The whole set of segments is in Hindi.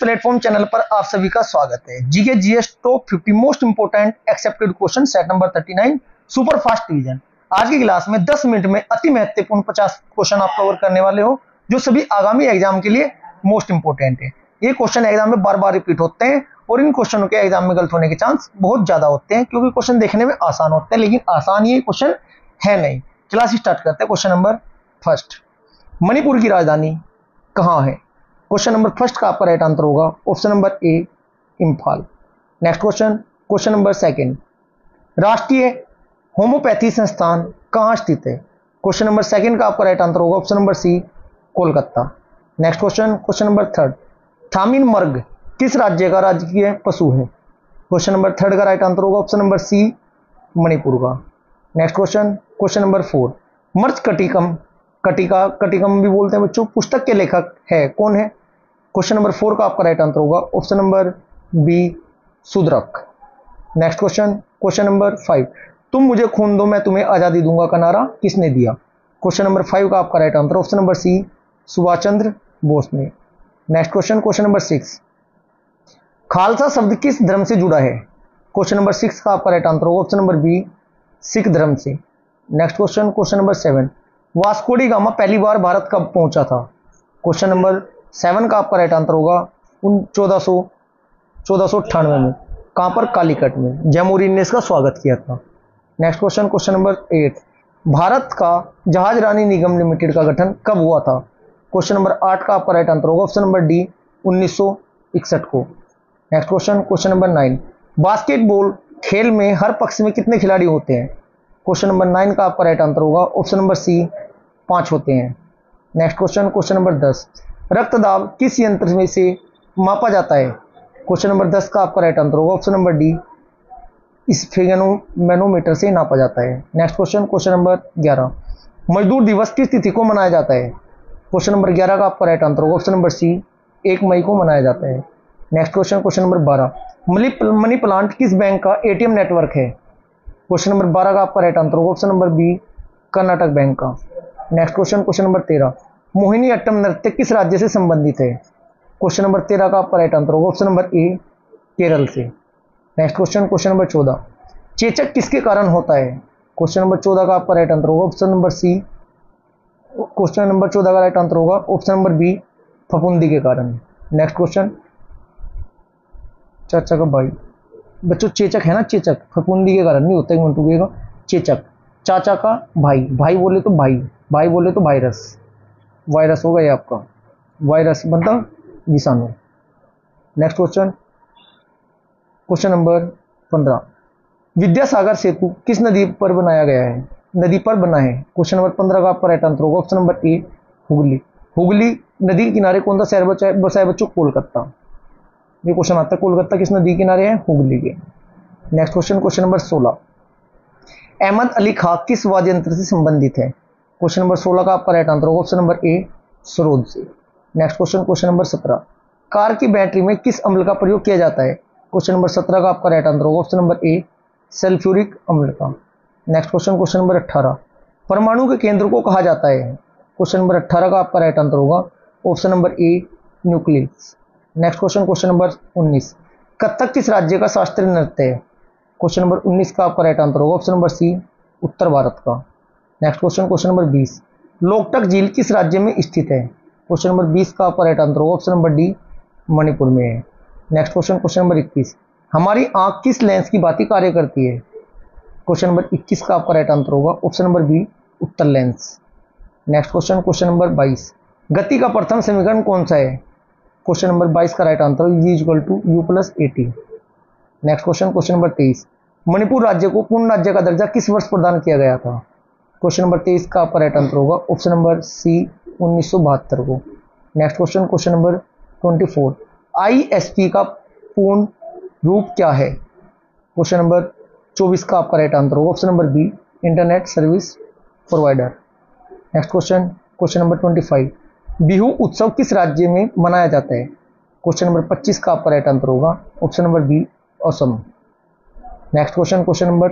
प्लेटफॉर्म चैनल पर आप सभी का स्वागत है। GK GS top 50 most important expected question set number 39 super fast division. आज की क्लास में 10 मिनट में अति महत्वपूर्ण 50 क्वेश्चन आप कवर करने वाले हो जो सभी आगामी एग्जाम के लिए मोस्ट इंपोर्टेंट है। ये क्वेश्चन एग्जाम में बार बार रिपीट होते हैं और इन क्वेश्चनों के एग्जाम में गलत होने के चांस बहुत ज्यादा होते हैं क्योंकि क्वेश्चन देखने में आसान होते हैं, लेकिन आसान ये क्वेश्चन है नहीं। क्लास स्टार्ट करते हैं। क्वेश्चन नंबर फर्स्ट, मणिपुर की राजधानी कहाँ है? क्वेश्चन नंबर फर्स्ट का आपका राइट आंसर होगा option number A, Imphal. Next question, question number second, राष्ट्रीय होम्योपैथी संस्थान कहाँ स्थित है? क्वेश्चन नंबर सेकंड का आपका राइट आंसर होगा option number C, Kolkata. Next question, question number third, थामिन मर्ग किस राज्य का राजकीय पशु है? क्वेश्चन नंबर थर्ड का राइट आंसर होगा ऑप्शन नंबर सी, मणिपुर का। Next question, question number four, मर्च कटिकम, कटिकम भी बोलते हैं बच्चों, पुस्तक के लेखक है कौन है? क्वेश्चन नंबर फोर का आपका राइट आंसर होगा ऑप्शन नंबर बी, सुदरक। Next question, question number five, तुम मुझे खून दो मैं तुम्हें आजादी दूंगा का नारा किसने दिया? क्वेश्चन नंबर फाइव का आपका right answer option number C, Subhash Chandra Bose ने। Next question, question number six, Khalsa शब्द किस धर्म से जुड़ा है? क्वेश्चन नंबर सिक्स का आपका राइट आंसर होगा ऑप्शन नंबर बी, सिख धर्म से। Next question, question number seven, Vasco da Gama पहली बार भारत कब पहुंचा था? क्वेश्चन नंबर सेवन का आपका राइट आंसर होगा 1498 में। कहां पर? कालीकट में। जयमोरी ने इसका स्वागत किया था। Next question, question number eight, Bharat का जहाज रानी निगम लिमिटेड का गठन कब हुआ था? क्वेश्चन नंबर आठ का आपका राइट आंसर होगा ऑप्शन नंबर डी, 1961 को। Next question, question number nine, basketball खेल में हर पक्ष में कितने खिलाड़ी होते हैं? क्वेश्चन नंबर नाइन का आपका राइट आंसर होगा ऑप्शन नंबर सी, 5 होते हैं। नेक्स्ट क्वेश्चन, क्वेश्चन नंबर 10, रक्तदाब किस यंत्र में से मापा जाता है? क्वेश्चन नंबर 10 का आपका राइट आंसर होगा ऑप्शन नंबर डी, स्फेगनोमीटर से नापा जाता है। नेक्स्ट क्वेश्चन, क्वेश्चन नंबर 11, मजदूर दिवस किस तिथि को मनाया जाता है? क्वेश्चन नंबर 11 का आपका राइट आंसर होगा ऑप्शन नंबर सी, 1 मई को मनाया जाता है। Next question, question number 12, money plant किस बैंक का एटीएम नेटवर्क है? क्वेश्चन नंबर 12 का आपका राइट आंसर होगा option number B, Karnataka bank का। Next question, question number 13, Mohiniattam नृत्य किस राज्य से संबंधित है? क्वेश्चन नंबर 13 का आपका राइट आंसर होगा ऑप्शन नंबर ए, केरल से। नेक्स्ट क्वेश्चन, क्वेश्चन नंबर 14, चेचक किसके कारण होता है? क्वेश्चन नंबर 14 का आपका राइट आंसर होगा option number C, question number 14 का राइट आंसर होगा ऑप्शन नंबर बी, फफूंदी के कारण। नेक्स्ट क्वेश्चन, चाचा का भाई बच्चों, चेचक है ना, चेचक फफूंदी के कारण नहीं होता, एक मिनट रुकिएगा। चेचक चाचा का भाई, भाई बोले तो भाई, भाई बोले तो वायरस, वायरस होगा ये आपका, वायरस बनता विषाणु। Next question, question number 15, Vidyasagar Setu किस नदी पर बनाया गया है? नदी पर बना है। क्वेश्चन नंबर 15 का आपका राइट आंसर होगा option number A, Hooghly. Hooghly नदी के किनारे कौन सा शहर बसा है बच्चों? कोलकाता। ये क्वेश्चन आता है, कोलकाता किस नदी के किनारे है? हुगली के। Next question, question number 16, Ahmad Ali Khan किस वाद्य यंत्र से संबंधित है? क्वेश्चन नंबर 16 का आपका राइट आंसर होगा ऑप्शन नंबर ए, सरोद से। Next question, question number 17, car की बैटरी में किस अम्ल का प्रयोग किया जाता है? क्वेश्चन नंबर 17 का आपका राइट आंसर होगा ऑप्शन नंबर ए, सल्फ्यूरिक अम्ल का। नेक्स्ट क्वेश्चन, क्वेश्चन नंबर 18, परमाणु के केंद्र को कहा जाता है? क्वेश्चन नंबर 18 का आपका राइट आंसर होगा option number A, nucleus. Next question, question number 19, Kathak किस राज्य का शास्त्रीय नृत्य है? क्वेश्चन नंबर 19 का आपका राइट आंसर होगा ऑप्शन नंबर सी, उत्तर भारत का। Next question, question number 20, Loktak झील किस राज्य में स्थित है? क्वेश्चन नंबर 20 का आपका राइट आंसर होगा ऑप्शन नंबर डी, मणिपुर में है। नेक्स्ट क्वेश्चन, क्वेश्चन नंबर 21, हमारी आंख किस लेंस की भांति कार्य करती है? क्वेश्चन नंबर 21 का आपका राइट आंसर होगा ऑप्शन नंबर बी, उत्तर lens. Next question, question number 22, गति का प्रथम समीकरण कौन सा है? क्वेश्चन नंबर 22 का right answer v = u+at। Next question, question number 23, Manipur राज्य को पूर्ण राज्य का दर्जा किस वर्ष प्रदान किया गया था? क्वेश्चन नंबर 23 का आपका राइट आंसर होगा ऑप्शन नंबर सी, 1972 को। Next question, question number 24, ISP का पूर्ण रूप क्या है? क्वेश्चन नंबर 24 का आपका राइट आंसर होगा option number B, internet service provider. Next question, question number 25, Bihu उत्सव किस राज्य में मनाया जाता है? क्वेश्चन नंबर 25 का आपका राइट आंसर होगा option number B, Assam. Next question, question number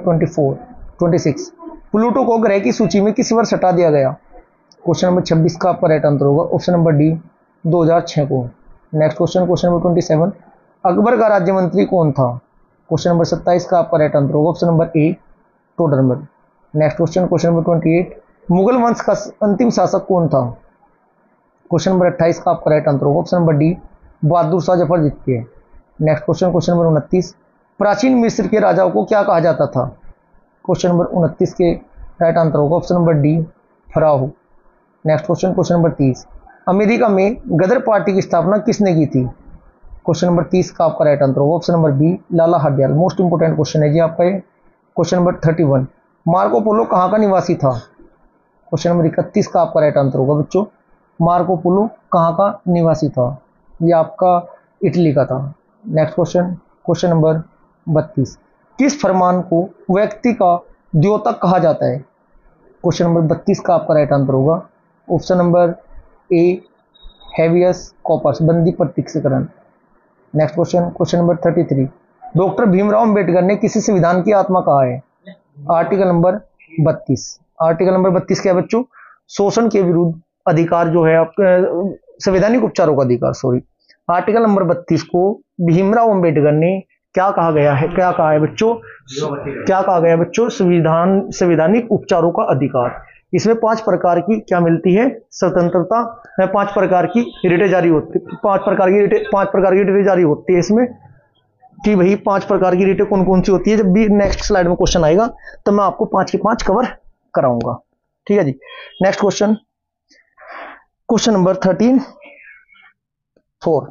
26, Pluto को ग्रह की सूची में किस वर्ष हटा दिया गया? क्वेश्चन नंबर 26 का आपका राइट आंसर होगा ऑप्शन नंबर डी, 2006 को। नेक्स्ट क्वेश्चन नंबर 27, अकबर का राज्य मंत्री कौन था? क्वेश्चन नंबर 27 का आपका राइट आंसर होगा option number A Todarmal. Next question number 28, Mughal वंश का अंतिम शासक कौन था? क्वेश्चन नंबर 28 का आपका राइट आंसर होगा option number D Bahadur Shah Zafar द्वितीय। नेक्स्ट क्वेश्चन नंबर 29, प्राचीन मिस्र के राजाओं को क्या कहा जाता था? क्वेश्चन नंबर 29 के राइट आंसर होगा ऑप्शन नंबर डी फराहो। नेक्स्ट क्वेश्चन नंबर 30, अमेरिका में गदर पार्टी की स्थापना किसने की थी? क्वेश्चन नंबर 30 का आपका राइट आंसर होगा option number B Lala Hardayal. Most important question है जी आपका ये। क्वेश्चन नंबर 31, मार्को पोलो कहाँ का निवासी था? क्वेश्चन नंबर 31 का आपका राइट आंसर होगा बच्चों, मार्को पोलो कहाँ का निवासी था? ये आपका इटली का था। नेक्स्ट क्वेश्चन नंबर 32, किस फरमान को व्यक्ति का द्योतक कहा जाता है? क्वेश्चन नंबर 32 का आपका राइट आंसर होगा option number A habeas corpus, बंदी प्रत्यक्षीकरण। Next question number 33, doctor Bhimrao Ambedkar ने किसी संविधान की आत्मा कहा है? Article number 32। आर्टिकल नंबर 32 क्या है बच्चों? शोषण के विरुद्ध अधिकार जो है आपके संवैधानिक उपचारों का अधिकार, सॉरी। आर्टिकल नंबर 32 को भीमराव अंबेडकर ने क्या कहा गया है? क्या कहा है बच्चों? क्या कहा गया बच्चों? संवैधानिक उपचारों का अधिकार। इसमें 5 प्रकार की क्या मिलती है? स्वतंत्रता। 5 प्रकार की रिटें जारी होती है, 5 प्रकार की रिटें जारी होती है इसमें कि भाई 5 प्रकार की रिटें कौन कौन सी होती है। जब भी नेक्स्ट स्लाइड में क्वेश्चन आएगा तो मैं आपको 5 के 5 कवर कराऊंगा, ठीक है जी। नेक्स्ट क्वेश्चन नंबर 34,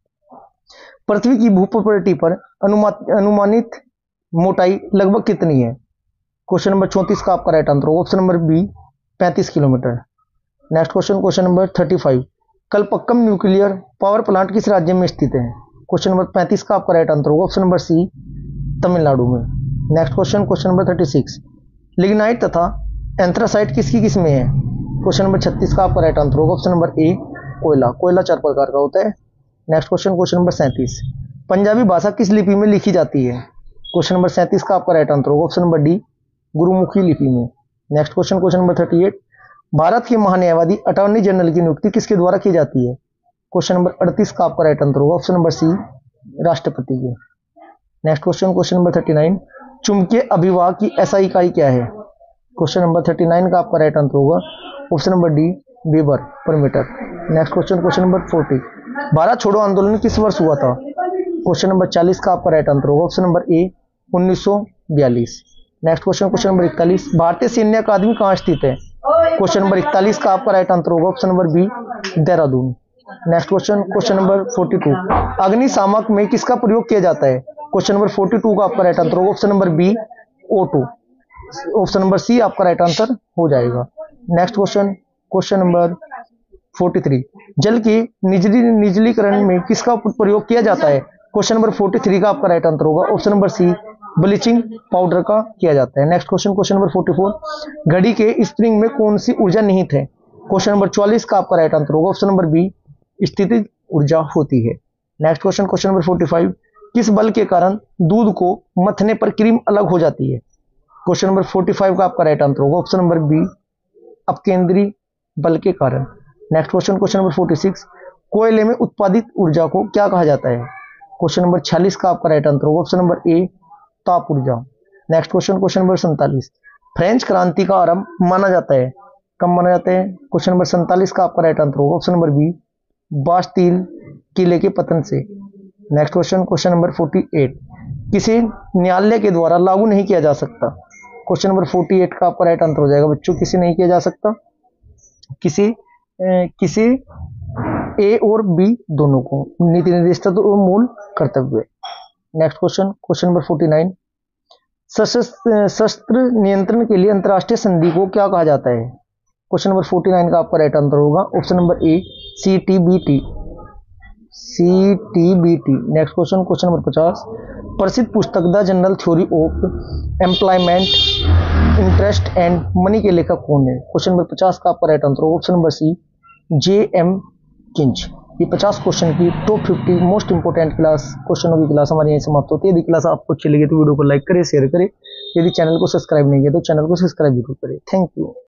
पृथ्वी की भूप्रकृति पर अनुमानित मोटाई लगभग कितनी है? क्वेश्चन नंबर 34 का आपका राइट आंसर होगा option number B 35 kilometre. Next question number 35, Kalpakkam nuclear power plant किस राज्य में स्थित है? क्वेश्चन नंबर 35 का आपका राइट आंसर होगा ऑप्शन नंबर सी तमिलनाडु में। नेक्स्ट क्वेश्चन नंबर 36, लिग्नाइट तथा एंथ्रासाइट किसकी किस में है? क्वेश्चन नंबर 36 का आपका राइट आंसर होगा ऑप्शन नंबर ए कोयला। कोयला 4 प्रकार का होता है। नेक्स्ट क्वेश्चन नंबर 37, पंजाबी भाषा किस लिपि में लिखी जाती है? क्वेश्चन नंबर 37 का आपका राइट आंसर होगा ऑप्शन नंबर डी गुरुमुखी लिपि में। नेक्स्ट क्वेश्चन नंबर 38, भारत के महान्यायवादी अटॉर्नी जनरल की नियुक्ति किसके द्वारा की जाती है? क्वेश्चन नंबर 38 का आपका राइट आंसर होगा ऑप्शन नंबर सी राष्ट्रपति के। नेक्स्ट क्वेश्चन नंबर 39, चुंबकीय अभिवाह की SI इकाई क्या है? क्वेश्चन नंबर 39 का आपका राइट आंसर होगा option number D weber per metre. Next question number 40, भारत छोड़ो आंदोलन किस वर्ष हुआ था? क्वेश्चन नंबर 40 का आपका राइट आंसर होगा option number A 1942। Next question number 41, भारतीय सैन्य अकादमी कहाँ स्थित है? क्वेश्चन नंबर 41 का आपका राइट आंसर होगा option number B Dehradun. Next question number 42, अग्निशामक में किसका प्रयोग किया जाता है? क्वेश्चन नंबर 42 का आपका राइट आंसर होगा option number B O2। Option number C आपका राइट आंसर हो जाएगा। नेक्स्ट क्वेश्चन नंबर 43, जल के निजलीकरण में किसका प्रयोग किया जाता है? क्वेश्चन नंबर 43 का आपका राइट आंसर होगा option number C bleaching powder का किया जाता है। नेक्स्ट क्वेश्चन नंबर 44, घड़ी के स्प्रिंग में कौन सी ऊर्जा निहित है? क्वेश्चन नंबर 44 का आपका राइट आंसर होगा ऑप्शन नंबर बी स्थितिज ऊर्जा होती है। नेक्स्ट क्वेश्चन नंबर 45, किस बल के कारण दूध को मथने पर क्रीम अलग हो जाती है? क्वेश्चन नंबर 45 का आपका राइट आंसर होगा ऑप्शन नंबर बी अपकेंद्री बल के कारण। नेक्स्ट क्वेश्चन नंबर 46, कोयले में उत्पादित ऊर्जा को क्या कहा जाता है? क्वेश्चन नंबर 46 का आपका राइट आंसर होगा ऑप्शन नंबर ए ताप ऊर्जा। नेक्स्ट क्वेश्चन नंबर 47, फ्रेंच क्रांति का आरंभ माना जाता है, कब माना जाता है? क्वेश्चन नंबर 47 का आपका राइट आंसर होगा ऑप्शन नंबर बी बास्टील किले के पतन से। नेक्स्ट क्वेश्चन नंबर 48, किसी न्यायालय के द्वारा लागू नहीं किया जा सकता? क्वेश्चन नंबर 48 का आपका राइट आंसर हो जाएगा बच्चों किसी नहीं किया जा सकता, किसी ए और बी दोनों को, नीति निर्देशित और मूल कर्तव्य। नेक्स्ट क्वेश्चन नंबर 49, शस्त्र नियंत्रण के लिए अंतर्राष्ट्रीय संधि को क्या कहा जाता है? क्वेश्चन नंबर 49 का आपका राइट आंसर होगा option number A CTBT। Next question number 50, प्रसिद्ध पुस्तक the general theory of employment interest and money के लेखक कौन है? क्वेश्चन नंबर 50 का आपका राइट आंसर होगा option number C JM Keynes. ये 50 क्वेश्चन की टॉप 50 मोस्ट इंपोर्टेंट क्वेश्चनों की क्लास हमारी यहीं समाप्त होती है। यदि क्लास आपको अच्छी लगी तो वीडियो को लाइक करें, शेयर करें। यदि चैनल को सब्सक्राइब नहीं किया तो चैनल को सब्सक्राइब जरूर करें। Thank you.